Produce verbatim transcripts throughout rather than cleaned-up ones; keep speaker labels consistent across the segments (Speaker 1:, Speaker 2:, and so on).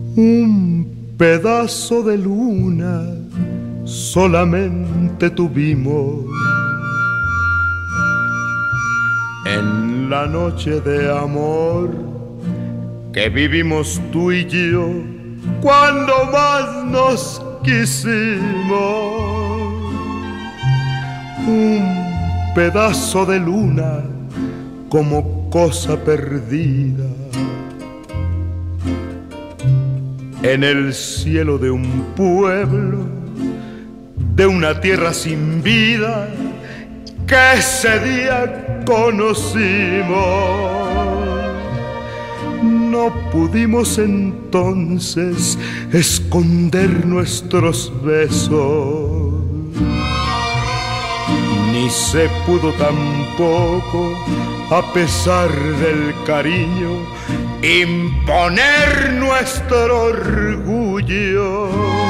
Speaker 1: Un pedazo de luna solamente tuvimos en la noche de amor que vivimos tú y yo cuando más nos quisimos. Un pedazo de luna como cosa perdida en el cielo de un pueblo, de una tierra sin vida que ese día conocimos. No pudimos entonces esconder nuestros besos, ni se pudo tampoco, a pesar del cariño, imponer nuestro orgullo.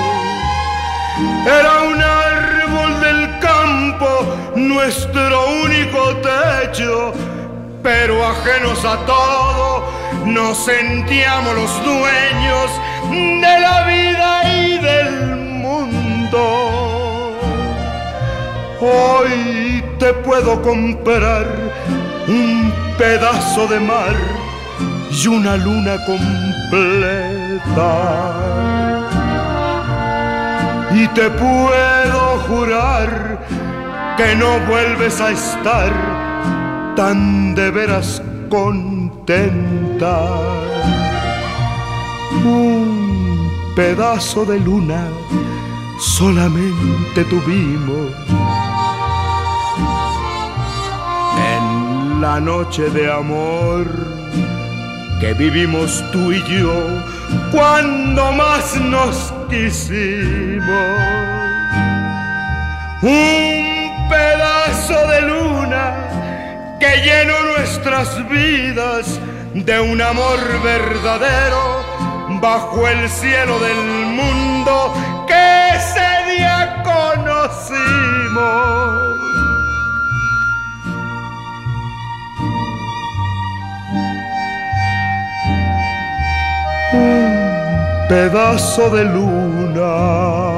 Speaker 1: Era un árbol del campo nuestro único techo, pero ajenos a todo nos sentíamos los dueños de la vida y del mundo. Hoy te puedo comprar un pedazo de mar y una luna completa, y te puedo jurar que no vuelves a estar tan de veras contenta. Un pedazo de luna solamente tuvimos en la noche de amor que vivimos tú y yo cuando más nos quisimos. Un pedazo de luna que llenó nuestras vidas de un amor verdadero bajo el cielo del mundo que ese día conocimos. Un pedazo de luna.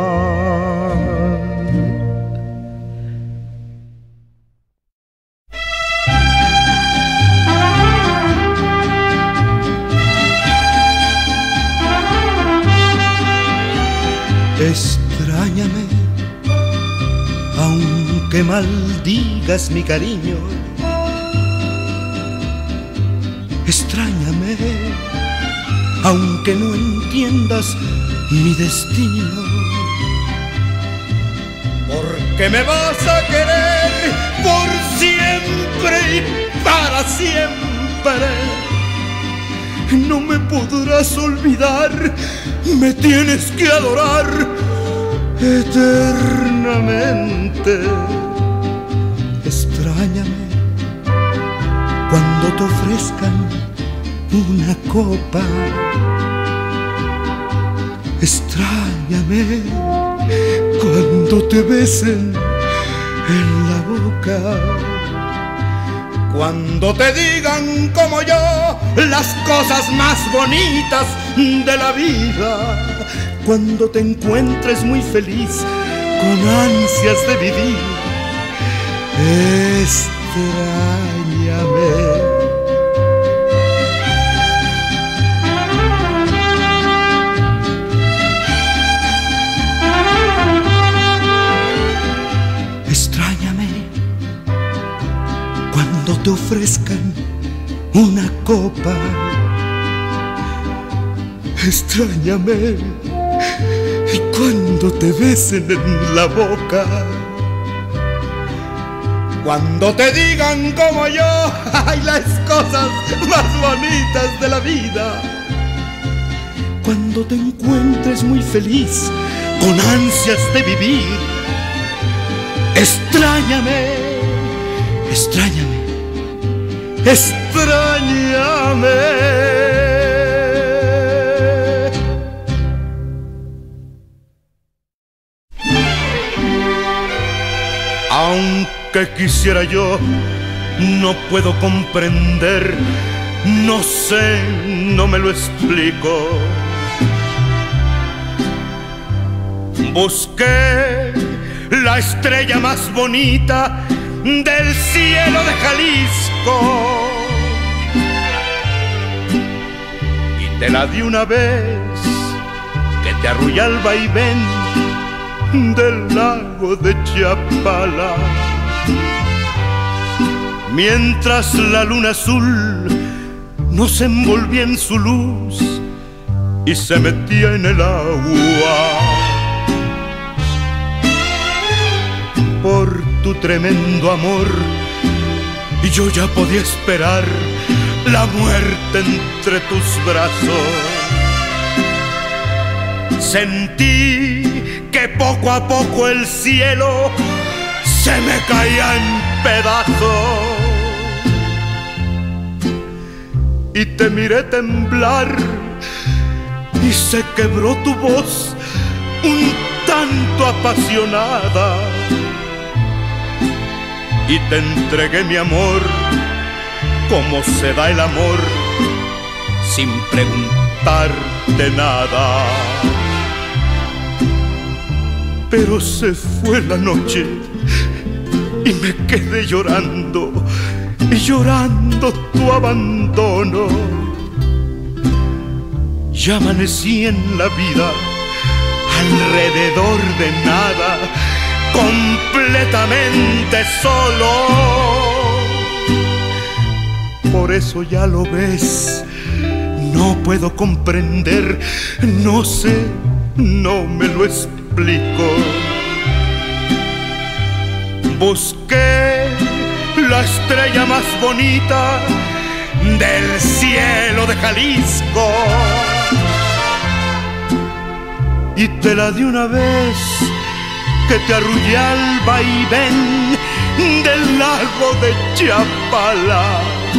Speaker 1: Extrañame, aunque maldigas mi cariño. Extrañame, aunque no entiendas mi destino. Porque me vas a querer por siempre y para siempre. No me podrás olvidar, me tienes que adorar eternamente. Extrañame cuando te ofrezcan una copa. Extrañame cuando te besen en la boca. Cuando te digan como yo las cosas más bonitas de la vida. Cuando te encuentres muy feliz con ansias de vivir. Extrañame. Cuando te ofrezcan una copa. Extrañame y cuando te besen en la boca. Cuando te digan como yo, ay, las cosas más bonitas de la vida. Cuando te encuentres muy feliz con ansias de vivir. Extrañame. Extrañame, extrañame. Aunque quisiera yo, no puedo comprender, no sé, no me lo explico. Busqué la estrella más bonita del cielo de Jalisco y te la di una vez que te arrulla el vaivén del lago de Chapala. Mientras la luna azul nos envolvía en su luz y se metía en el agua. Por tu tremendo amor y yo ya podía esperar la muerte entre tus brazos. Sentí que poco a poco el cielo se me caía en pedazos y te miré temblar y se quebró tu voz un tanto apasionada y te entregué mi amor como se da el amor sin preguntarte nada. Pero se fue la noche y me quedé llorando y llorando tu abandono. Ya amanecí en la vida alrededor de nada, completamente solo. Por eso ya lo ves, no puedo comprender, no sé, no me lo explico. Busqué la estrella más bonita del cielo de Jalisco y te la di una vez que te arrullé al vaivén del lago de Chapala.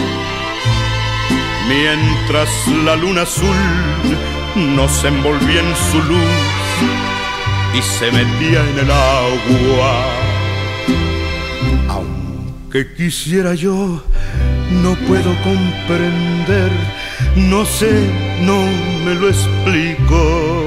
Speaker 1: Mientras la luna azul nos envolvía en su luz y se metía en el agua. Aunque quisiera yo, no puedo comprender, no sé, no me lo explico.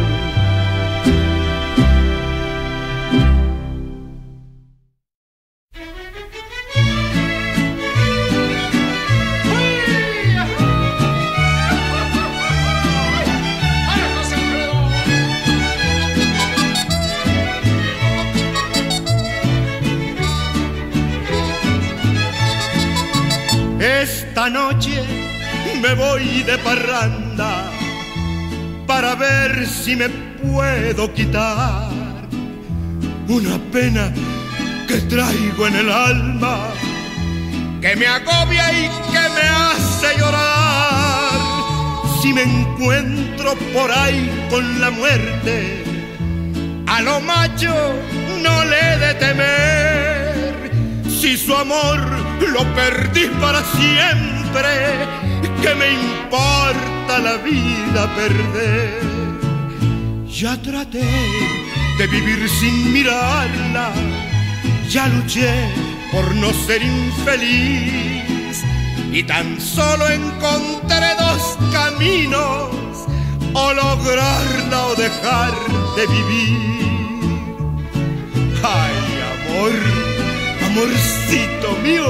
Speaker 1: Esta noche me voy de parranda para ver si me puedo quitar una pena que traigo en el alma, que me agobia y que me hace llorar. Si me encuentro por ahí con la muerte, a lo macho no le he de temer. Si su amor lo perdí para siempre, ¿qué me importa la vida perder? Ya traté de vivir sin mirarla, ya luché por no ser infeliz y tan solo encontré dos caminos: o lograrla o dejar de vivir. Ay, amor, amorcito mío,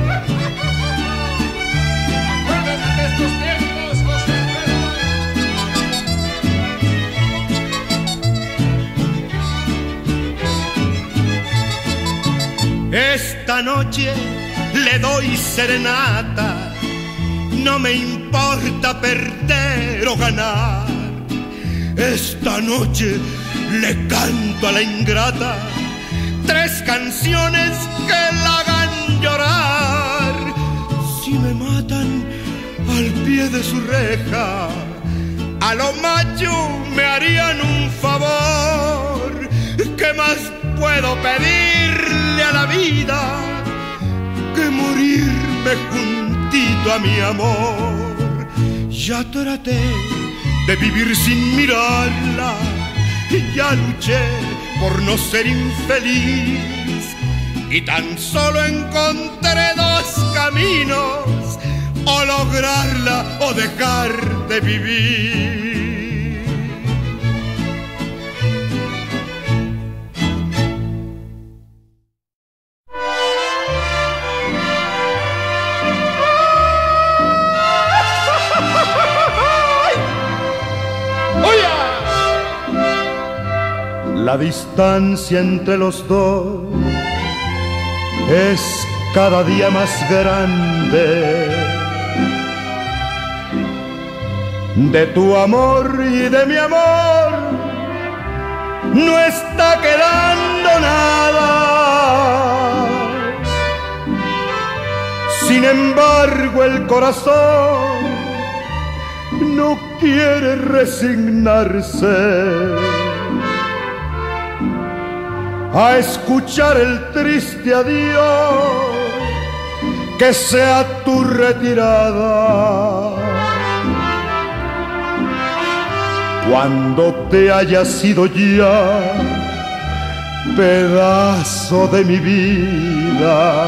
Speaker 2: acuérdate de estos tiempos, José
Speaker 1: Pedro. Esta noche le doy serenata, no me importa perder o ganar. Esta noche le canto a la ingrata tres canciones que la hagan llorar. Si me matan al pie de su reja, a lo macho me harían un favor. ¿Qué más puedo pedirle a la vida que morirme juntito a mi amor? Ya traté de vivir sin mirarla, ya luché por no ser infeliz y tan solo encontré dos caminos: o lograrla o dejar de vivir. La distancia entre los dos es cada día más grande. De tu amor y de mi amor no está quedando nada. Sin embargo, el corazón no quiere resignarse a escuchar el triste adiós que sea tu retirada. Cuando te hayas ido ya, pedazo de mi vida,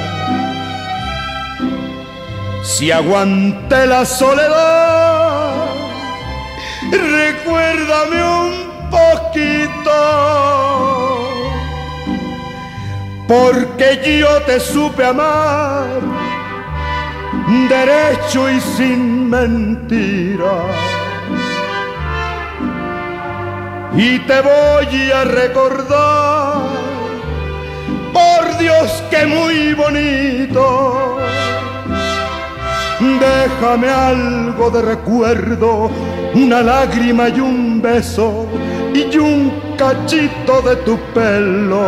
Speaker 1: si aguanté la soledad, recuérdame un poquito, porque yo te supe amar derecho y sin mentira. Y te voy a recordar, por Dios que muy bonito. Déjame algo de recuerdo, una lágrima y un beso y un cachito de tu pelo.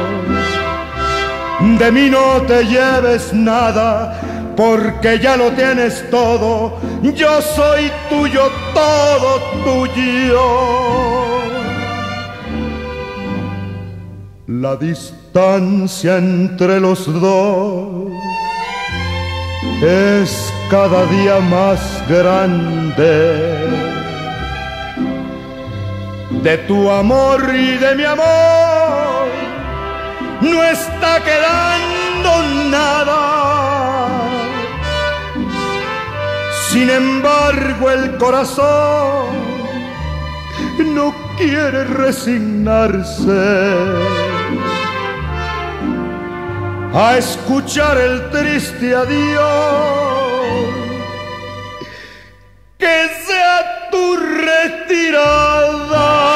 Speaker 1: De mí no te lleves nada, porque ya lo tienes todo. Yo soy tuyo, todo tuyo. La distancia entre los dos es cada día más grande. De tu amor y de mi amor no está quedando nada. Sin embargo, el corazón no quiere resignarse a escuchar el triste adiós que sea tu retirada.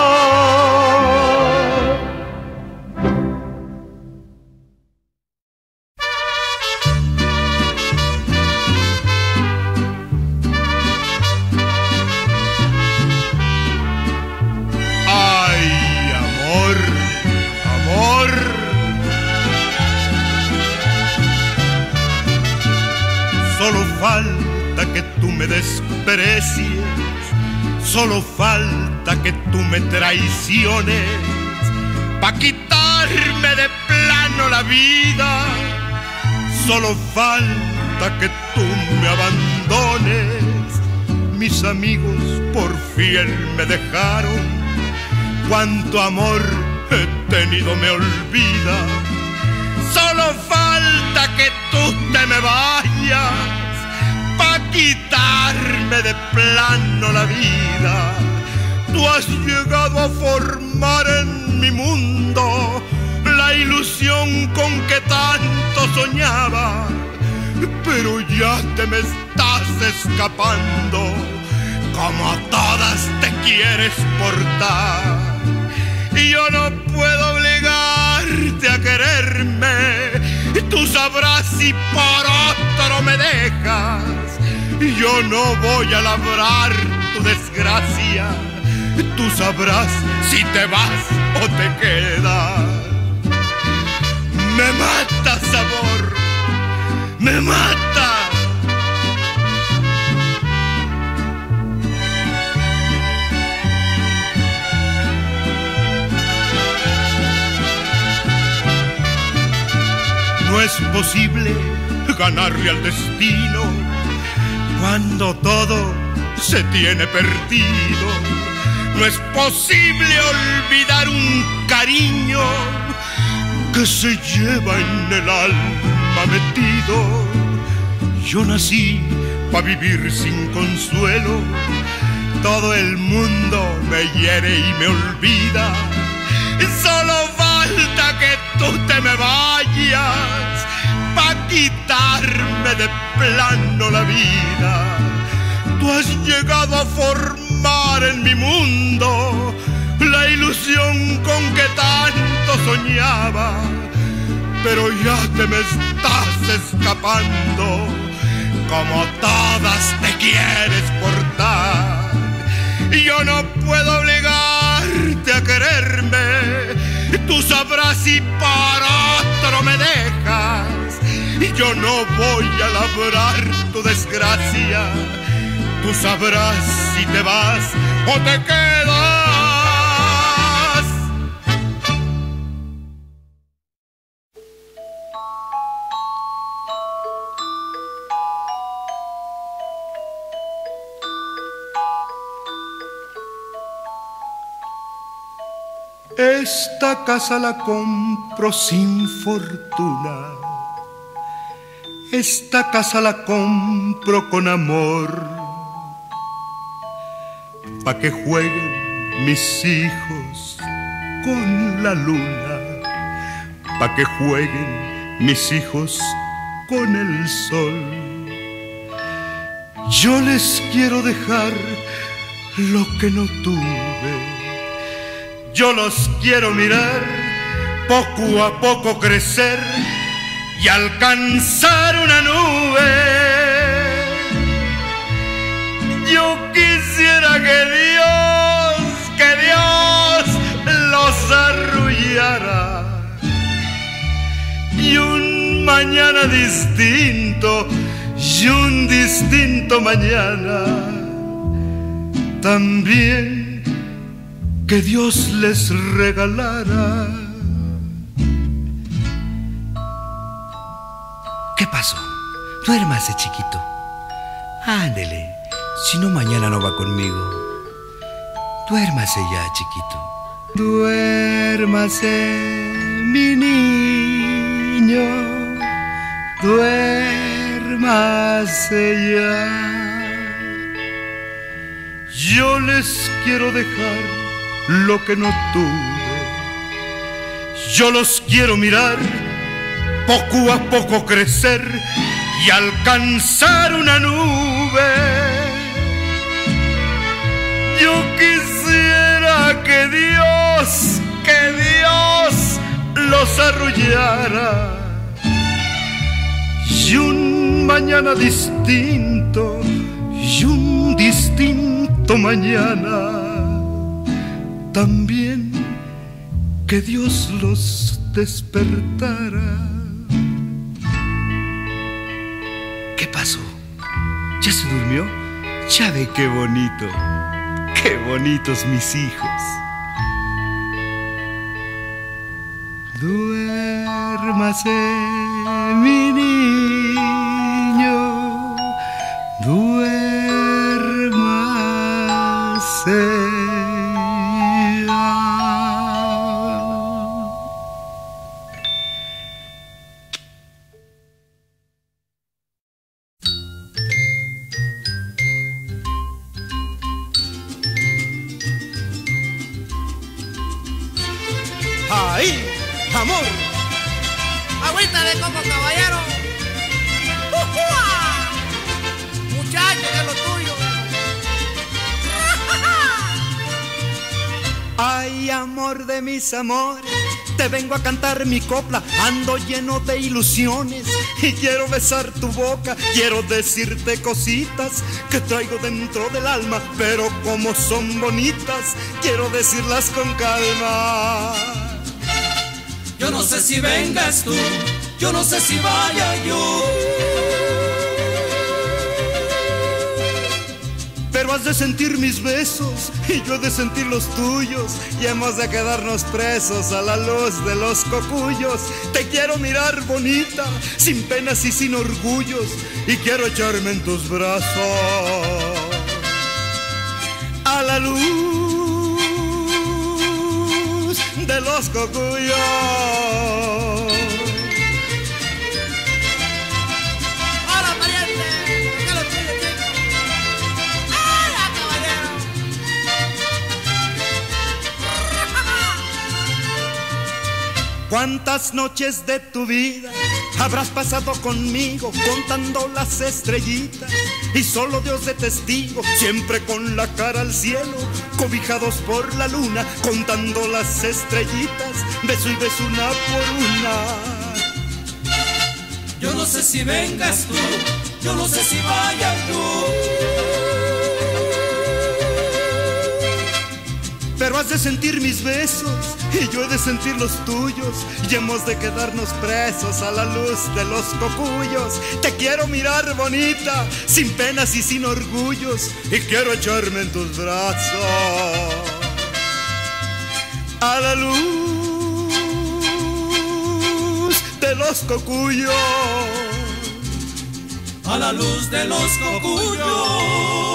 Speaker 3: Solo falta que tú me desprecies, solo falta que tú me traiciones, pa' quitarme de plano la vida. Solo falta que tú me abandones. Mis amigos por fiel me dejaron, cuánto amor he tenido me olvida. Solo falta que tú te me vayas, pa' quitarme de plano la vida. Tú has llegado a formar en mi mundo la ilusión con que tanto soñaba, pero ya te me estás escapando, como a todas te quieres portar. Y yo no puedo obligarte a quererme, tú sabrás si por otro me dejas. Yo no voy a labrar tu desgracia, tú sabrás si te vas o te quedas. Me mata, amor, me mata. No es posible ganarle al destino cuando todo se tiene perdido. No es posible olvidar un cariño que se lleva en el alma metido. Yo nací pa' vivir sin consuelo, todo el mundo me hiere y me olvida. Solo falta que tú te me vayas, pa' quitarme de plano la vida. Tú has llegado a formar en mi mundo la ilusión con que tanto soñaba, pero ya te me estás escapando, como todas te quieres portar. Yo no puedo obligarte a quererme, tú sabrás si por otro me dejas. Yo no voy a labrar tu desgracia, tú sabrás si te vas o te quedas.
Speaker 1: Esta casa la compro sin fortuna, esta casa la compro con amor, pa' que jueguen mis hijos con la luna, pa' que jueguen mis hijos con el sol. Yo les quiero dejar lo que no tuve, yo los quiero mirar poco a poco crecer y alcanzar una nube. Yo quisiera que Dios, que Dios los arrullara y un mañana distinto, y un distinto mañana también que Dios les regalara.
Speaker 4: ¿Qué pasó? Duérmase, chiquito. Ándele, si no mañana no va conmigo. Duérmase ya, chiquito.
Speaker 1: Duérmase, mi niño, duérmase ya. Yo les quiero dejar lo que no tuve, yo los quiero mirar poco a poco crecer y alcanzar una nube. Yo quisiera que Dios, que Dios los arrullara y un mañana distinto, y un distinto mañana también que Dios los despertara.
Speaker 4: ¿Qué pasó? ¿Ya se durmió? Ya ve qué bonito, qué bonitos mis hijos.
Speaker 1: Duérmase, mi niño, duérmase.
Speaker 5: ¡Ahí! ¡Amor!
Speaker 6: ¡Agüita de coco, caballero! ¡Ujua! ¡Muchacho, que es lo tuyo!
Speaker 1: Ay, amor de mis amores, te vengo a cantar mi copla. Ando lleno de ilusiones y quiero besar tu boca. Quiero decirte cositas que traigo dentro del alma, pero como son bonitas, quiero decirlas con calma.
Speaker 5: Yo no sé si vengas tú, yo no sé si vaya yo,
Speaker 1: pero has de sentir mis besos y yo he de sentir los tuyos, y hemos de quedarnos presos a la luz de los cocuyos. Te quiero mirar bonita, sin penas y sin orgullos, y quiero echarme en tus brazos a la luz de los cocuyos.
Speaker 6: ¡Hola, pariente! ¿Qué es lo tuyo, chico? ¡Ay, caballero!
Speaker 1: ¿Cuántas noches de tu vida habrás pasado conmigo contando las estrellitas? Y solo Dios de testigo, siempre con la cara al cielo, cobijados por la luna, contando las estrellitas, beso y beso una por una.
Speaker 5: Yo no sé si vengas tú, yo no sé si vayas tú,
Speaker 1: pero has de sentir mis besos y yo he de sentir los tuyos, y hemos de quedarnos presos a la luz de los cocuyos. Te quiero mirar bonita, sin penas y sin orgullos, y quiero echarme en tus brazos a la luz de los cocuyos,
Speaker 5: a la luz de los cocuyos.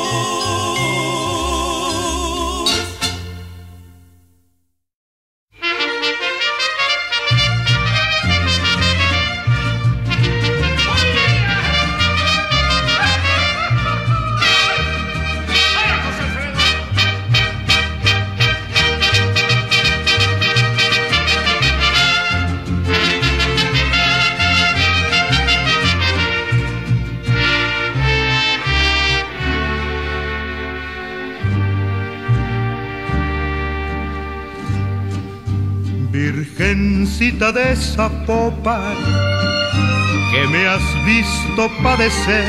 Speaker 1: Virgencita de Zapopan, que me has visto padecer,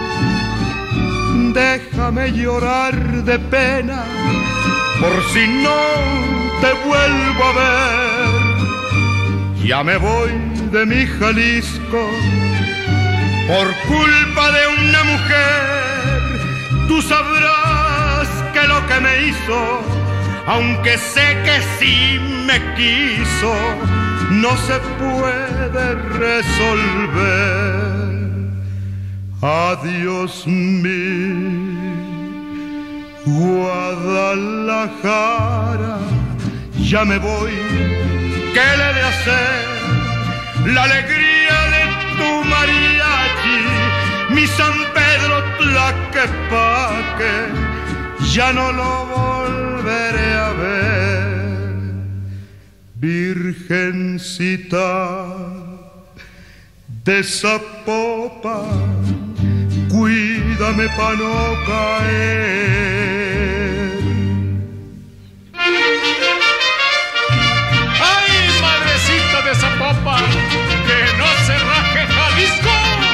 Speaker 1: déjame llorar de pena por si no te vuelvo a ver. Ya me voy de mi Jalisco por culpa de una mujer. Tú sabrás que lo que me hizo, aunque sé que sí me quiso, no se puede resolver. Adiós mi Guadalajara, ya me voy, ¿qué le de hacer? La alegría de tu mariachi, mi San Pedro Tlaquepaque, ya no lo volveré a ver. Virgencita de Zapopan, cuídame pa' no caer.
Speaker 2: ¡Ay, madrecita de Zapopan! ¡Que no se raje Jalisco!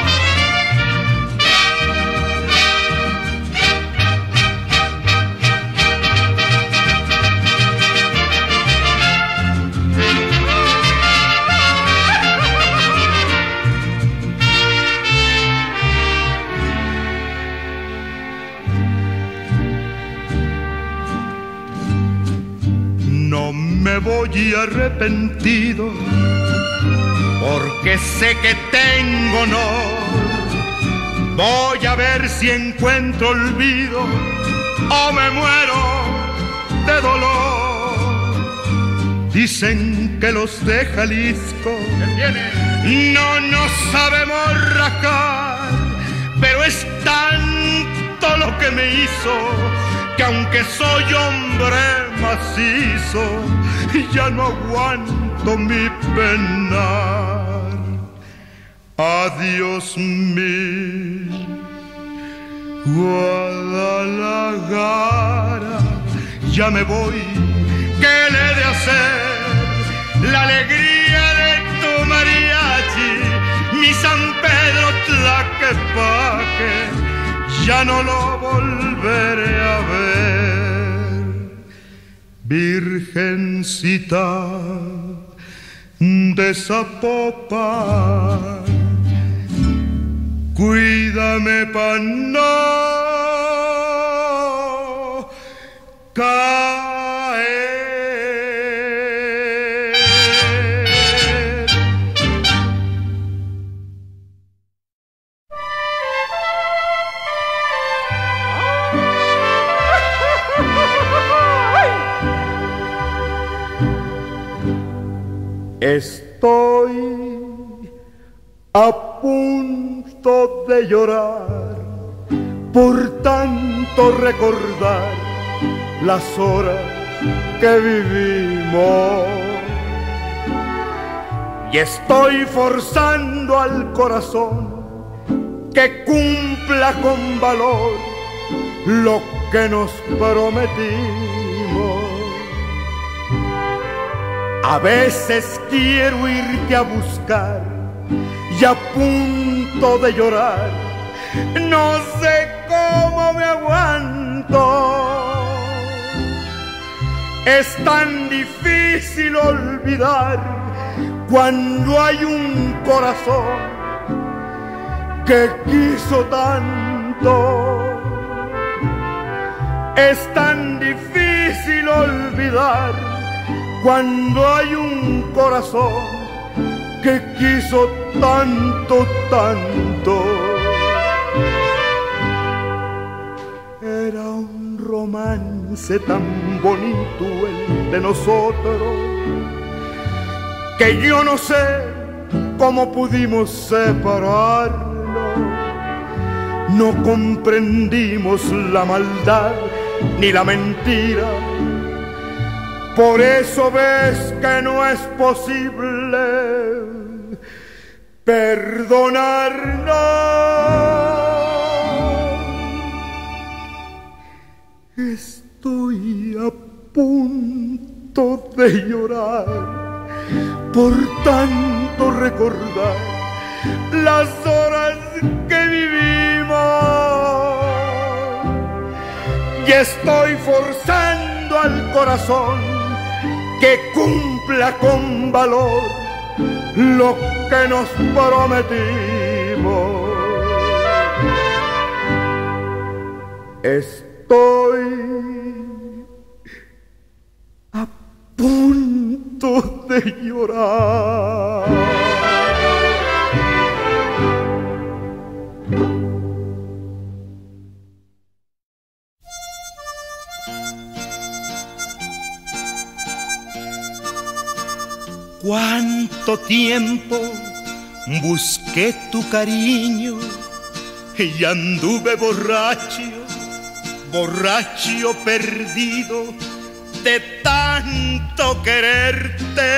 Speaker 1: No me voy arrepentido, porque sé que tengo honor. Voy a ver si encuentro olvido o me muero de dolor. Dicen que los de Jalisco no nos sabemos rajar, pero es tanto lo que me hizo que aunque soy hombre macizo, ya no aguanto mi penar. Adiós mi Guadalajara, ya me voy, ¿qué le he de hacer? La alegría de tu mariachi, mi San Pedro Tlaquepaque, ya no lo volveré a ver. Virgencita de Zapopan, cuídame pa' no caer. Estoy a punto de llorar por tanto recordar las horas que vivimos. y estoy forzando al corazón que cumpla con valor lo que nos prometimos. A veces quiero irte a buscar y a punto de llorar, no sé cómo me aguanto. Es tan difícil olvidar cuando hay un corazón que quiso tanto. Es tan difícil olvidar cuando hay un corazón que quiso tanto, tanto. Era un romance tan bonito el de nosotros, que yo no sé cómo pudimos separarnos. No comprendimos la maldad ni la mentira. Por eso ves que no es posible perdonarnos. Estoy a punto de llorar por tanto recordar las horas que vivimos, y estoy forzando al corazón que cumpla con valor lo que nos prometimos. Estoy a punto de llorar.
Speaker 4: Cuánto tiempo busqué tu cariño y anduve borracho, borracho perdido de tanto quererte.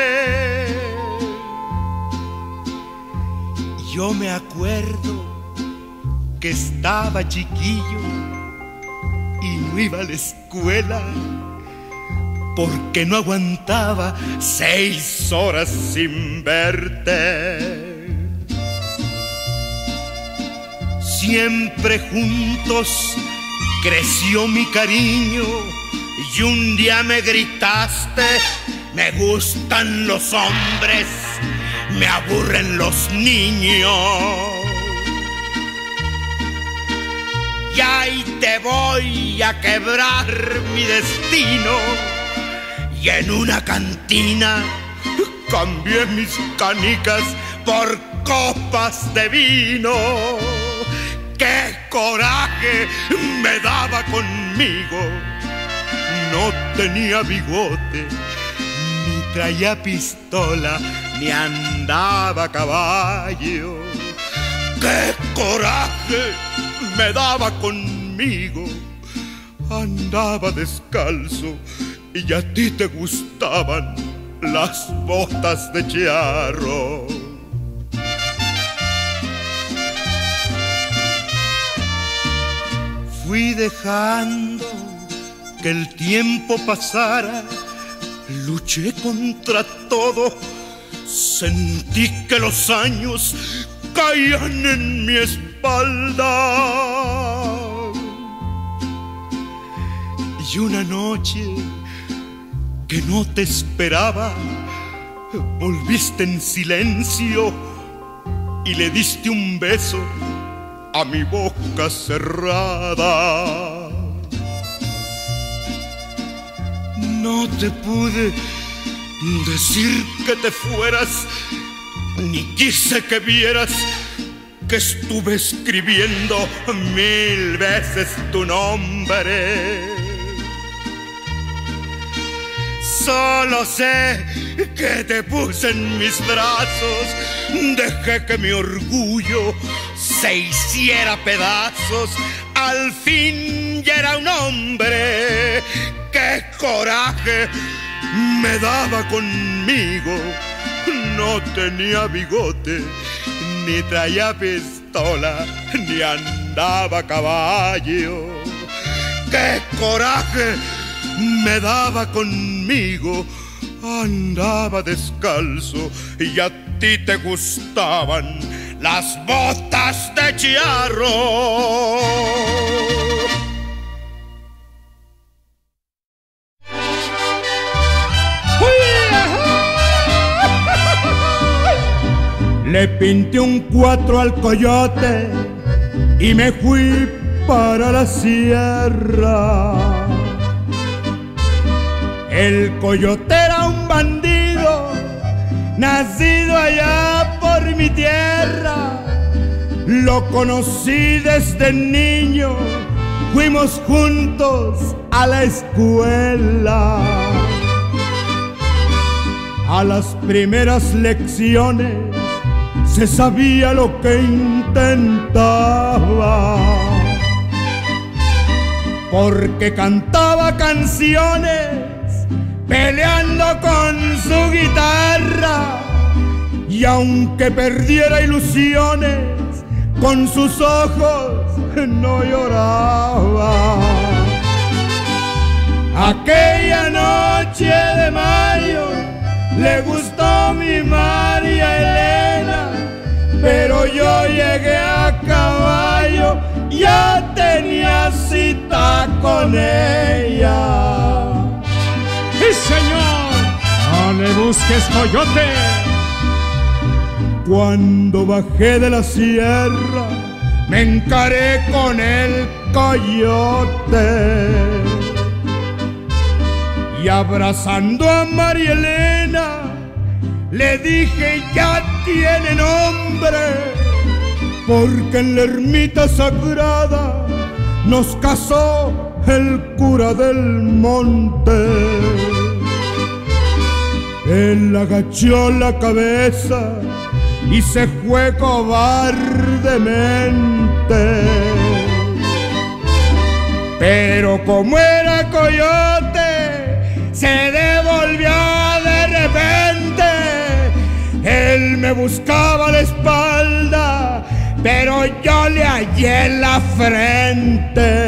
Speaker 4: Yo me acuerdo que estaba chiquillo y no iba a la escuela porque no aguantaba seis horas sin verte. Siempre juntos creció mi cariño y un día me gritaste: me gustan los hombres, me aburren los niños. Y ahí te voy a quebrar mi destino. Y en una cantina cambié mis canicas por copas de vino. ¡Qué coraje me daba conmigo! No tenía bigote, ni traía pistola, ni andaba a caballo. ¡Qué coraje me daba conmigo! Andaba descalzo y a ti te gustaban las botas de charro. Fui dejando que el tiempo pasara, luché contra todo, sentí que los años caían en mi espalda. Y una noche que no te esperaba, volviste en silencio y le diste un beso a mi boca cerrada. No te pude decir que te fueras, ni quise que vieras que estuve escribiendo mil veces tu nombre. Solo sé que te puse en mis brazos, dejé que mi orgullo se hiciera pedazos. Al fin ya era un hombre. ¡Qué coraje me daba conmigo!
Speaker 3: no tenía bigote, ni traía pistola, ni andaba a caballo. ¡Qué coraje me daba conmigo! Andaba descalzo y a ti te gustaban las botas de charro.
Speaker 1: Le pinté un cuatro al coyote y me fui para la sierra. El coyote era un bandido, nacido allá por mi tierra. Lo conocí desde niño, fuimos juntos a la escuela. A las primeras lecciones se sabía lo que intentaba, porque cantaba canciones peleando con su guitarra, y aunque perdiera ilusiones, con sus ojos no lloraba. Aquella noche de mayo le gustó mi María Elena, pero yo llegué a caballo, ya tenía cita con ella.
Speaker 2: ¡Sí, señor! ¡No le busques, coyote!
Speaker 1: Cuando bajé de la sierra, me encaré con el coyote, y abrazando a María Elena le dije: ya tiene nombre, porque en la ermita sagrada nos casó el cura del monte. Él agachó la cabeza y se fue cobardemente, pero como era coyote, se devolvió de repente. Él me buscaba la espalda, pero yo le hallé en la frente.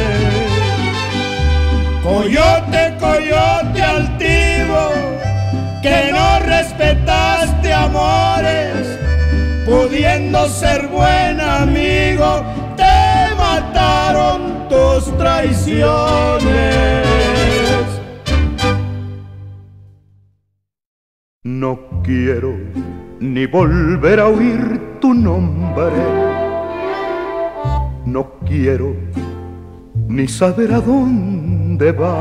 Speaker 1: Coyote, coyote altivo, que no respetaste amores, pudiendo ser buen amigo, te mataron tus traiciones.
Speaker 3: No quiero ni volver a oír tu nombre, no quiero ni saber a dónde vas.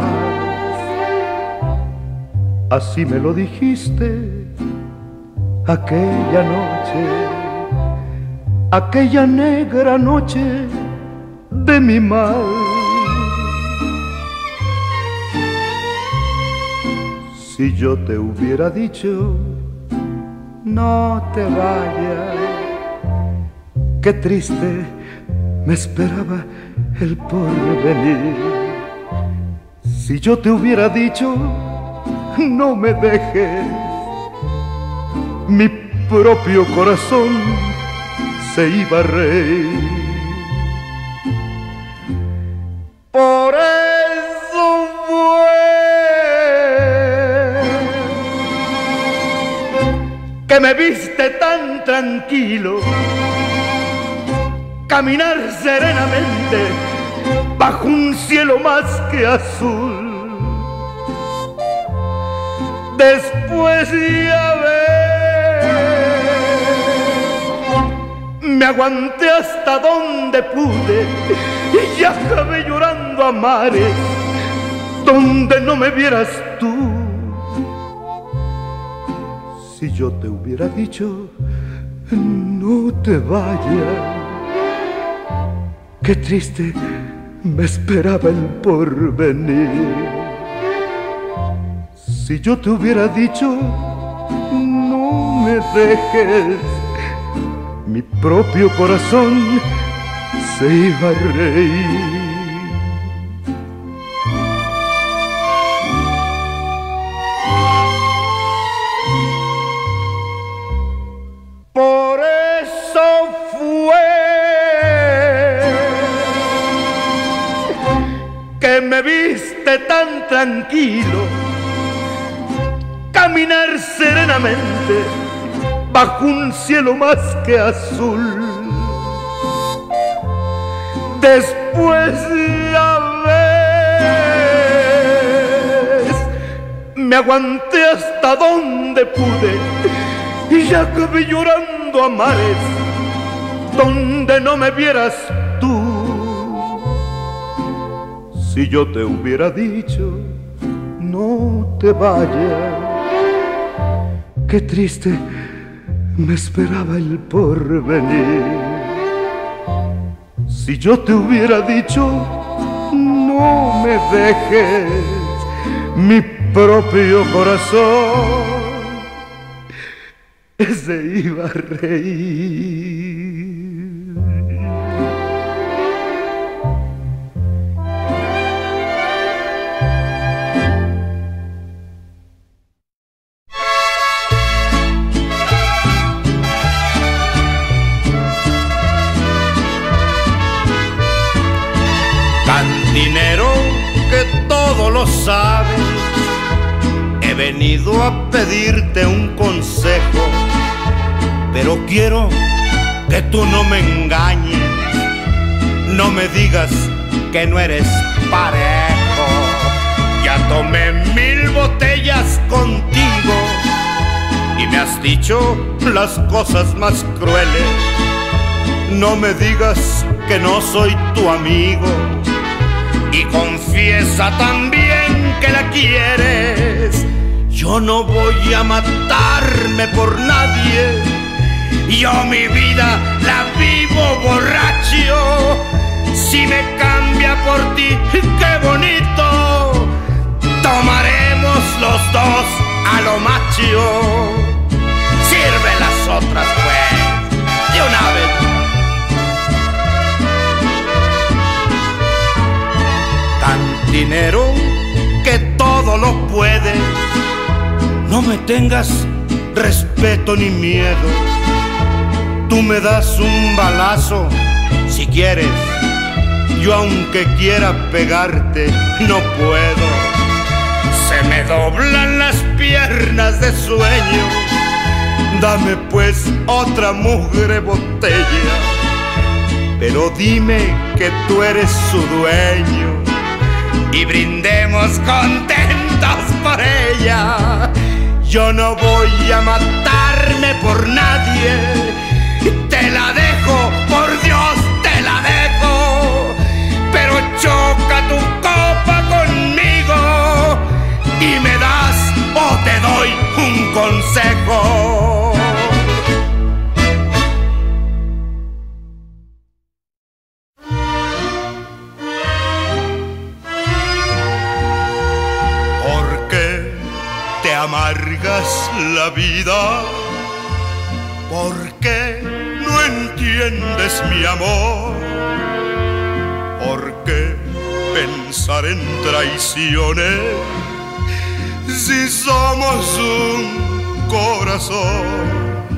Speaker 3: Así me lo dijiste aquella noche, aquella negra noche de mi mal. Si yo te hubiera dicho: no te vayas, qué triste me esperaba el porvenir. Si yo te hubiera dicho: no me dejes, mi propio corazón se iba a reír. Por eso fue que me viste tan tranquilo, caminar serenamente bajo un cielo más que azul. Después ya ves, me aguanté hasta donde pude y ya acabé llorando a mares donde no me vieras tú. Si yo te hubiera dicho: no te vayas, qué triste me esperaba el porvenir. Si yo te hubiera dicho: no me dejes, mi propio corazón se iba a reír.
Speaker 1: viste tan tranquilo caminar serenamente bajo un cielo más que azul. Después ya ves, me aguanté hasta donde pude y ya acabé llorando a mares donde no me vieras tú. Si yo te hubiera dicho no te vayas, qué triste me esperaba el porvenir. Si yo te hubiera dicho no me dejes, mi propio corazón se iba a reír.
Speaker 4: Cantinero que todo lo sabes, he venido a pedirte un consejo, pero quiero que tú no me engañes, no me digas que no eres parejo. Ya tomé mil botellas contigo y me has dicho las cosas más crueles. No me digas que no soy tu amigo y confiesa también que la quieres. Yo no voy a matarme por nadie, yo mi vida la vivo borracho. Si me cambia por ti, qué bonito, tomaremos los dos a lo macho. Sirve las otras pues, de una vez. Cantinero que todo lo puede, no me tengas respeto ni miedo. Tú me das un balazo si quieres, yo aunque quiera pegarte no puedo. Se me doblan las piernas de sueño, dame pues otra mugre botella, pero dime que tú eres su dueño y brindemos contentos por ella. Yo no voy a matarme por nadie, te la dejo, por Dios te la dejo, pero choca tu copa conmigo y me das o te doy un consejo.
Speaker 3: Amargas la vida, ¿por qué no entiendes mi amor? ¿Por qué pensar en traiciones si somos un corazón?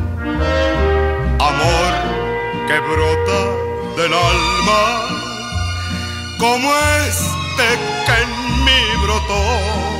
Speaker 3: Amor que brota del alma como este que en mí brotó.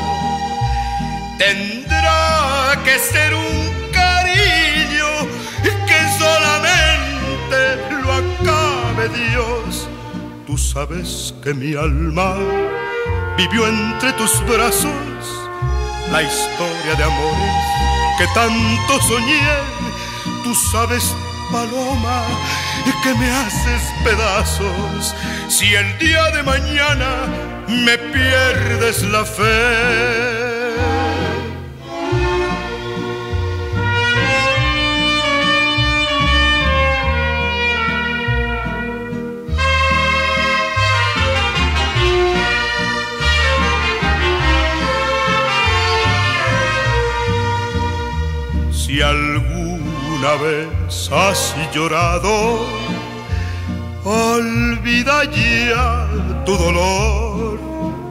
Speaker 3: Tendrá que ser un cariño que solamente lo acabe Dios. Tú sabes que mi alma vivió entre tus brazos la historia de amores que tanto soñé. Tú sabes, paloma, que me haces pedazos si el día de mañana me pierdes la fe. Si alguna vez has llorado, olvida ya tu dolor.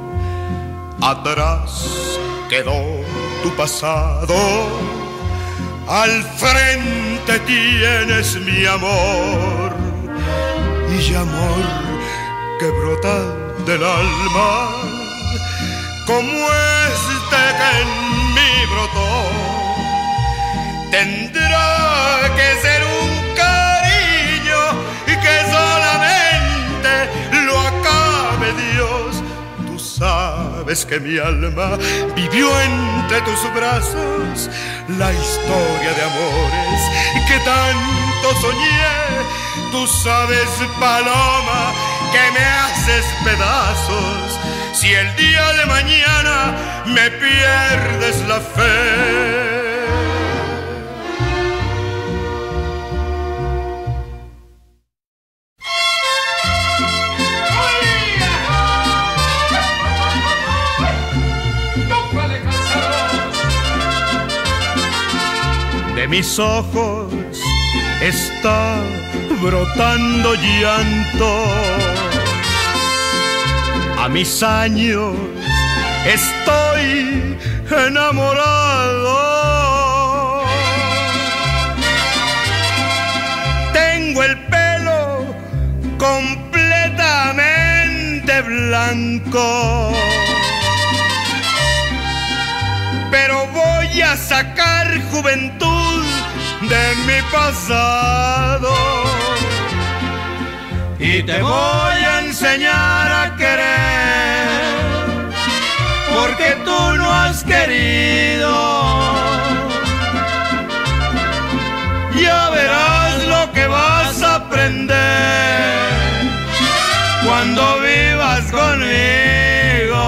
Speaker 3: Atrás quedó tu pasado, al frente tienes mi amor. Y amor que brota del alma como este que en mí brotó. Tendrá que ser un cariño y que solamente lo acabe Dios. Tú sabes que mi alma vivió entre tus brazos la historia de amores que tanto soñé. Tú sabes, paloma, que me haces pedazos si el día de mañana me pierdes la fe. De mis ojos está brotando llanto. A mis años estoy enamorado. Tengo el pelo completamente blanco, pero voy a sacar juventud de mi pasado y te voy a enseñar a querer, porque tú no has querido. Ya verás lo que vas a aprender cuando vivas conmigo.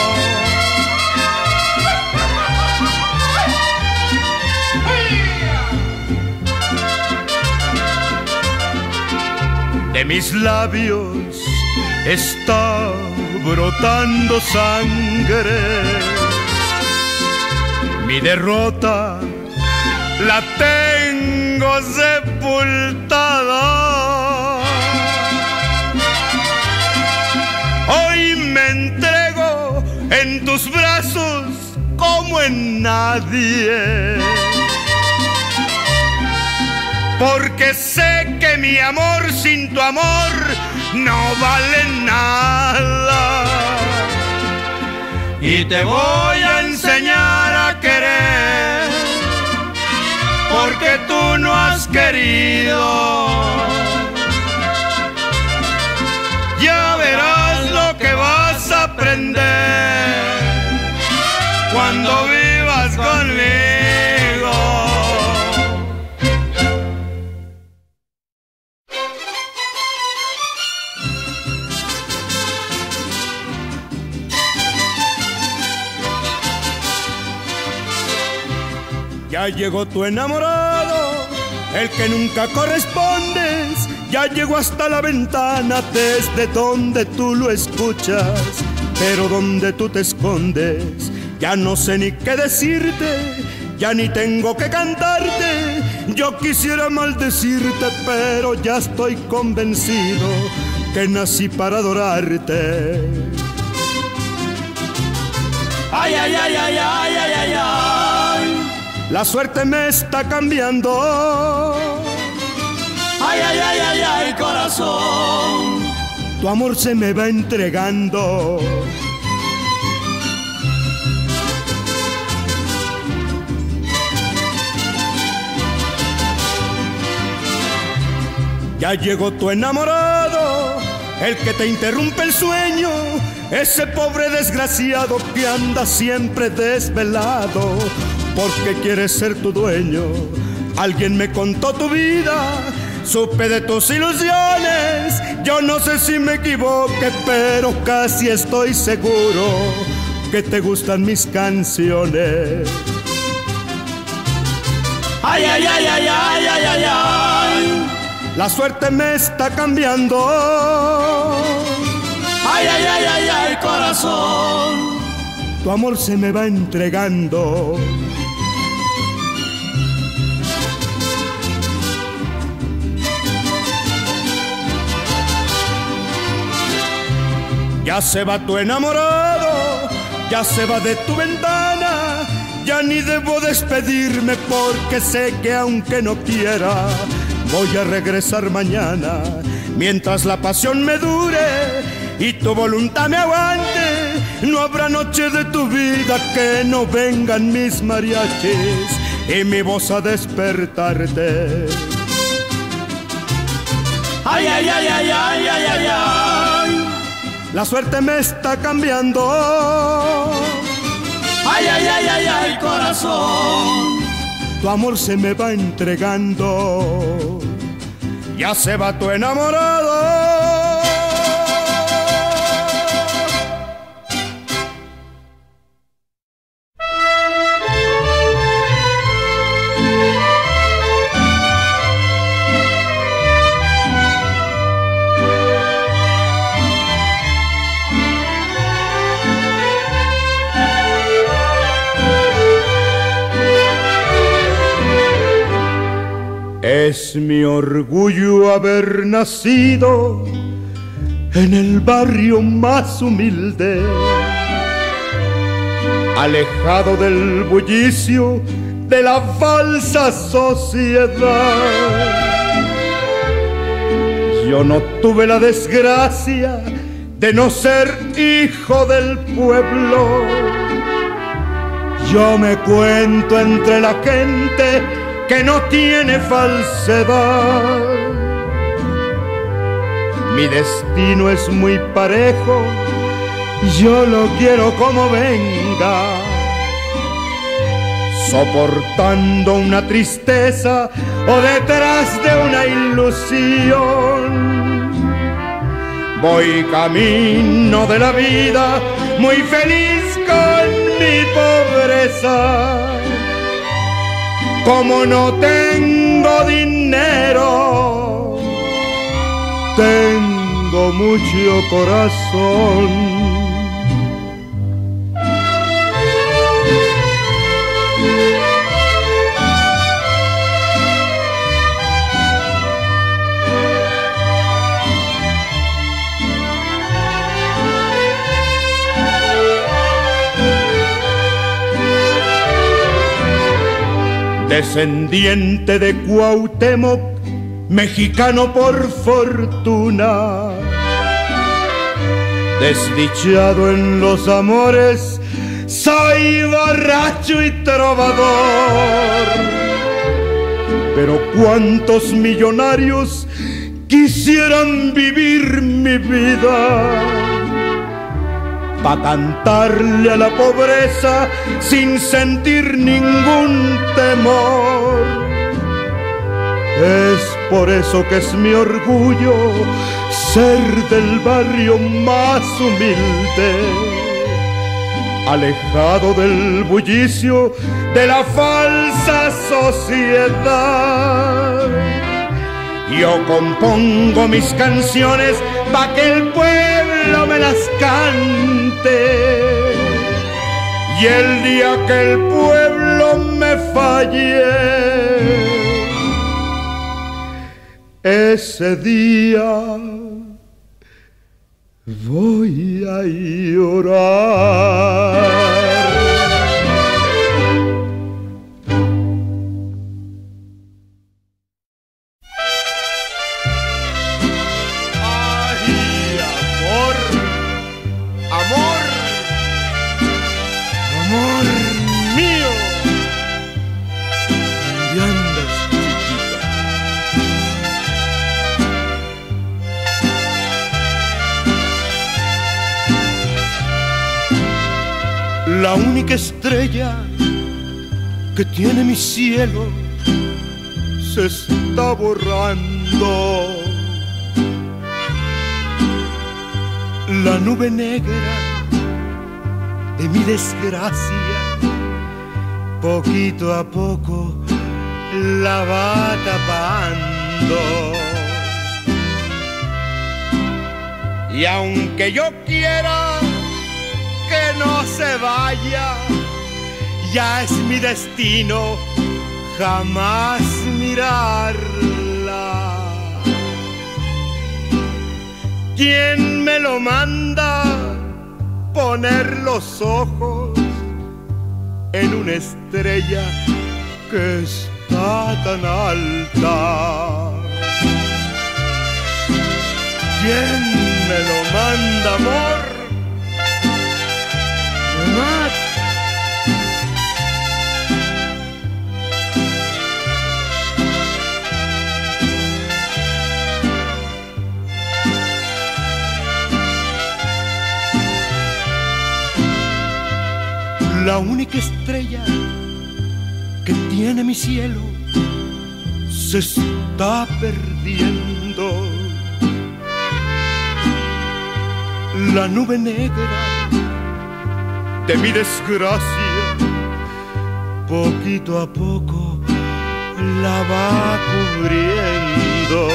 Speaker 3: De mis labios está brotando sangre. Mi derrota la tengo sepultada. Hoy me entrego en tus brazos como en nadie, porque sé que mi amor sin tu amor no vale nada. Y te voy a enseñar a querer, porque tú no has querido. Ya verás lo que vas a aprender cuando vivas conmigo. Ya llegó tu enamorado, el que nunca correspondes. Ya llegó hasta la ventana desde donde tú lo escuchas, pero donde tú te escondes. Ya no sé ni qué decirte, ya ni tengo que cantarte. Yo quisiera maldecirte, pero ya estoy convencido que nací para adorarte. Ay, ay, ay, ay, ay, ay, ay, ay. La suerte me está cambiando. Ay, ay, ay, ay, ay, corazón. Tu amor se me va entregando. Ya llegó tu enamorado, el que te interrumpe el sueño, ese pobre desgraciado que anda siempre desvelado porque quiere ser tu dueño. Alguien me contó tu vida, supe de tus ilusiones. Yo no sé si me equivoqué, pero casi estoy seguro que te gustan mis canciones. Ay, ay, ay, ay, ay, ay, ay, ay. La suerte me está cambiando. Ay, ay, ay, ay, ay, corazón. Tu amor se me va entregando. Ya se va tu enamorado, ya se va de tu ventana. Ya ni debo despedirme porque sé que aunque no quiera, voy a regresar mañana. Mientras la pasión me dure y tu voluntad me aguante,
Speaker 1: no habrá noche de tu vida que no vengan mis mariachis y mi voz a despertarte.
Speaker 5: Ay, ay, ay, ay, ay, ay, ay, ay.
Speaker 1: La suerte me está cambiando.
Speaker 5: Ay, ay, ay, ay, ay, corazón.
Speaker 1: Tu amor se me va entregando. Ya se va tu enamorado. Es mi orgullo haber nacido en el barrio más humilde, alejado del bullicio de la falsa sociedad. Yo no tuve la desgracia de no ser hijo del pueblo. Yo me cuento entre la gente que no tiene falsedad. Mi destino es muy parejo, yo lo quiero como venga, soportando una tristeza o detrás de una ilusión. Voy camino de la vida muy feliz con mi pobreza. Como no tengo dinero, tengo mucho corazón. Descendiente de Cuauhtémoc, mexicano por fortuna, desdichado en los amores, soy borracho y trovador. Pero cuántos millonarios quisieran vivir mi vida pa' cantarle a la pobreza sin sentir ningún temor. Es por eso que es mi orgullo ser del barrio más humilde, alejado del bullicio de la falsa sociedad. Yo compongo mis canciones pa' que el pueblo me las cante, y el día que el pueblo me falle, ese día voy a llorar. La única estrella que tiene mi cielo se está borrando. La nube negra de mi desgracia poquito a poco la va tapando. Y aunque yo quiera que no se vaya, ya es mi destino jamás mirarla. ¿Quién me lo manda poner los ojos en una estrella que está tan alta? ¿Quién me lo manda, amor? La única estrella que tiene mi cielo se está perdiendo. La nube negra de mi desgracia, poquito a poco la va cubriendo.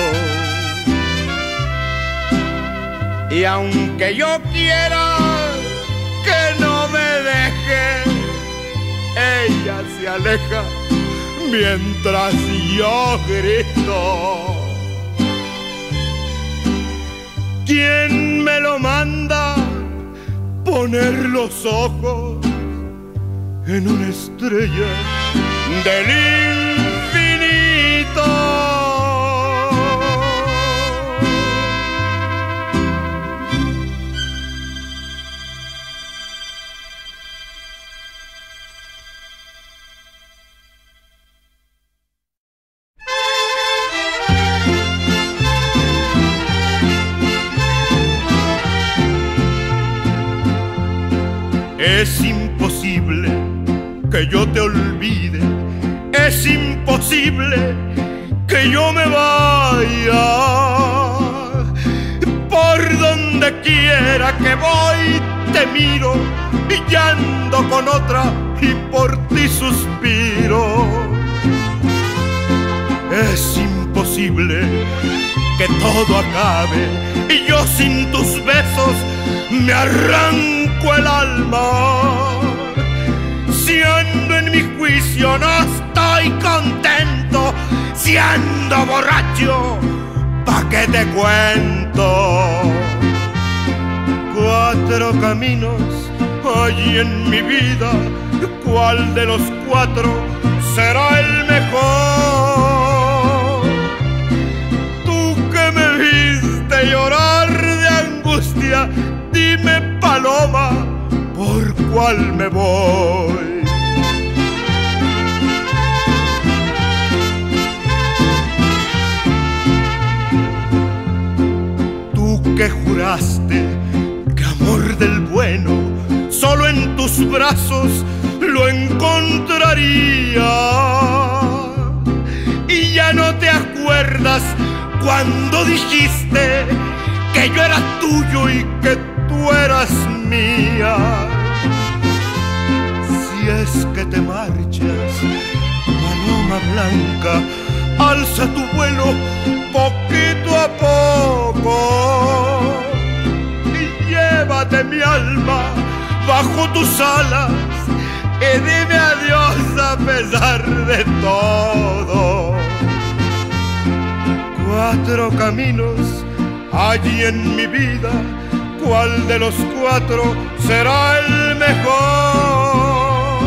Speaker 1: Y aunque yo quiera que no me deje, ella se aleja mientras yo grito. ¿Quién me lo manda poner los ojos en una estrella del infinito? Es imposible que yo te olvide, es imposible que yo me vaya. Por donde quiera que voy te miro y ya ando con otra y por ti suspiro. Es imposible que todo acabe y yo sin tus besos me arranco el alma. Si ando en mi juicio no estoy contento, si ando borracho, ¿pa' qué te cuento? Cuatro caminos hay en mi vida, ¿cuál de los cuatro será el mejor? Tú que me viste llorar de angustia, dime, paloma, ¿por cuál me voy? Tú que juraste que amor del bueno solo en tus brazos lo encontraría, y ya no te acuerdas cuando dijiste que yo era tuyo y que tú eras mía. Si es que te marchas, paloma blanca, alza tu vuelo poquito a poco y llévate mi alma bajo tus alas y dime adiós a pesar de todo. Cuatro caminos hay en mi vida, ¿cuál de los cuatro será el mejor?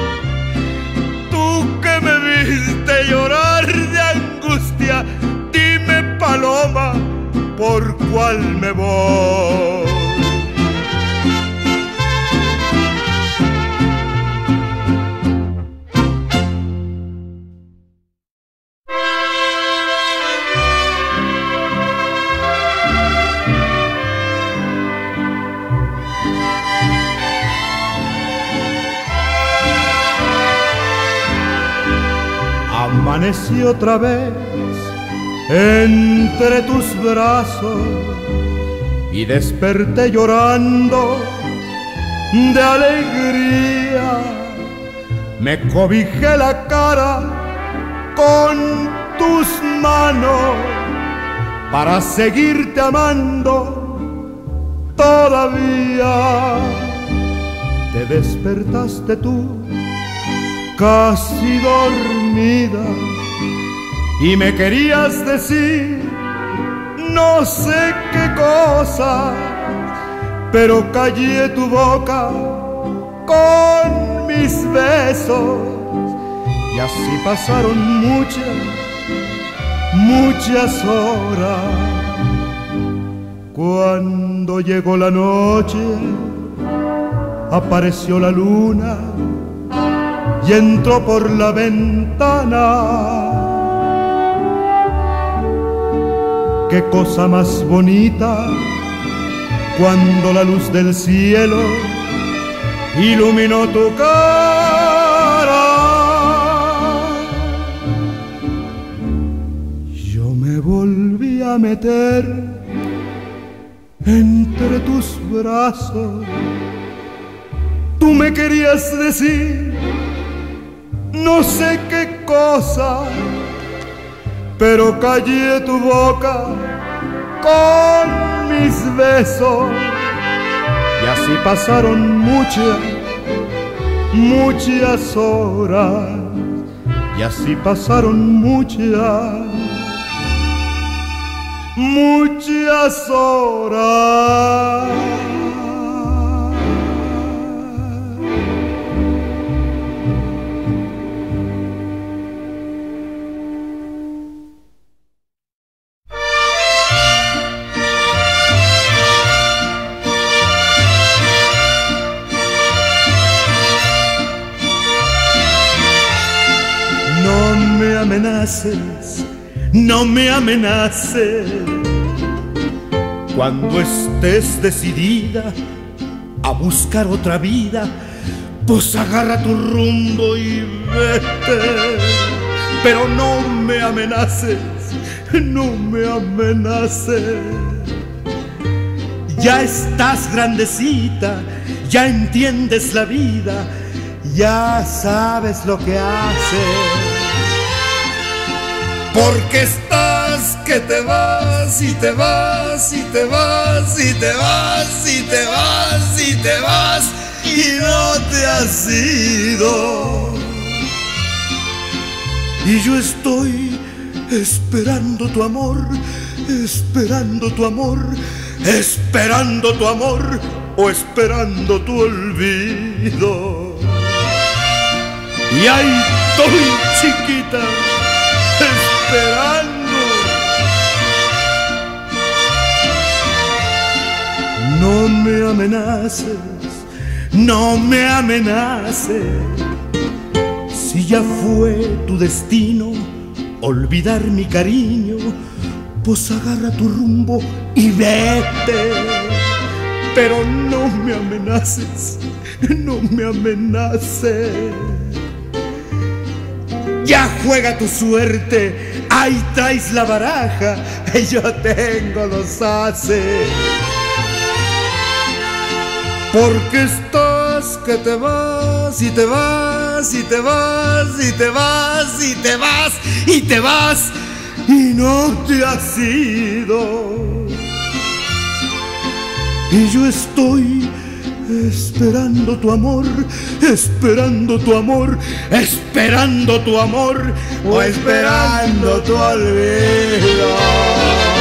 Speaker 1: Tú que me viste llorar de angustia, dime, paloma, ¿por cuál me voy? Amanecí otra vez entre tus brazos y desperté llorando de alegría. Me cobijé la cara con tus manos para seguirte amando todavía. Te despertaste tú casi dormida y me querías decir no sé qué cosa, pero callé tu boca con mis besos y así pasaron muchas, muchas horas. Cuando llegó la noche, apareció la luna y entró por la ventana. Qué cosa más bonita cuando la luz del cielo iluminó tu cara. Yo me volví a meter entre tus brazos. Tú me querías decir no sé qué cosa, pero callé tu boca con mis besos. Y así pasaron muchas, muchas horas. Y así pasaron muchas, muchas horas. amenaces, no me amenaces. Cuando estés decidida a buscar otra vida, pues agarra tu rumbo y vete. Pero no me amenaces, no me amenaces. Ya estás grandecita, ya entiendes la vida, ya sabes lo que haces. Porque estás que te vas y te vas y te vas y te vas y te vas y te vas y no te has ido. Y yo estoy esperando tu amor, esperando tu amor, esperando tu amor o esperando tu olvido. Y ahí estoy, chiquita, esperando. No me amenaces, no me amenaces. Si ya fue tu destino olvidar mi cariño, pues agarra tu rumbo y vete. Pero no me amenaces, no me amenaces. Ya juega tu suerte, ahí traes la baraja, yo tengo los ases. Porque estás que te vas y te vas y te vas y te vas y te vas y te vas y no te has ido. Y yo estoy esperando tu amor, esperando tu amor, esperando tu amor o esperando tu olvido.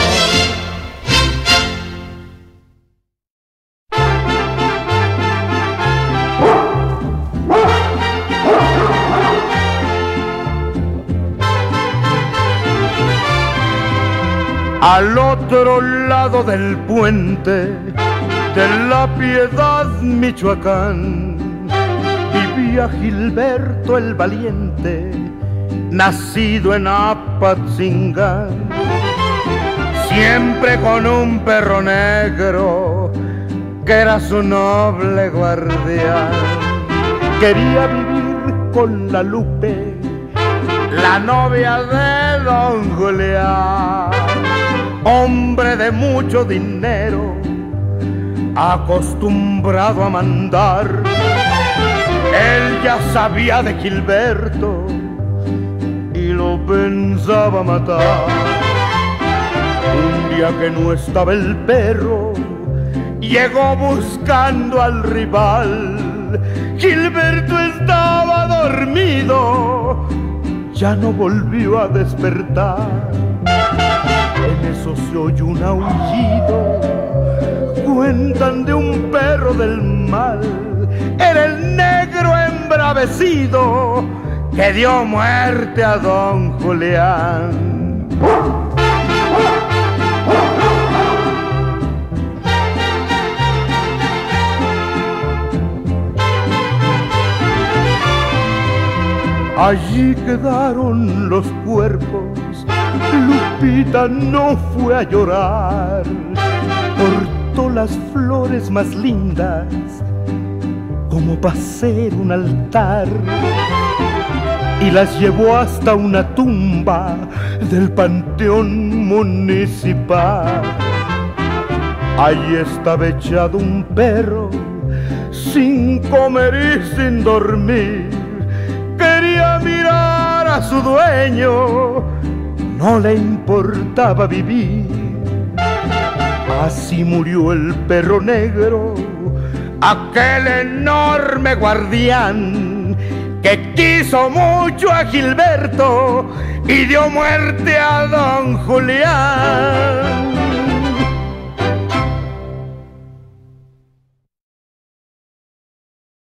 Speaker 1: Al otro lado del puente de la Piedad, Michoacán, vivía Gilberto el Valiente, nacido en Apatzingán. Siempre con un perro negro que era su noble guardián. Quería vivir con la Lupe, la novia de don Julián. Hombre de mucho dinero, acostumbrado a mandar, él ya sabía de Gilberto y lo pensaba matar. Un día que no estaba el perro, llegó buscando al rival. Gilberto estaba dormido, ya no volvió a despertar. En eso se oyó un aullido, cuentan de un perro del mal. Era el negro embravecido que dio muerte a don Julián. Allí quedaron los cuerpos. Lupita no fue a llorar, cortó las flores más lindas como para hacer un altar y las llevó hasta una tumba del panteón municipal. Allí estaba echado un perro sin comer y sin dormir. Quería mirar a su dueño, no le importaba vivir. Así murió el perro negro, aquel enorme guardián que quiso mucho a Gilberto y dio muerte a don Julián.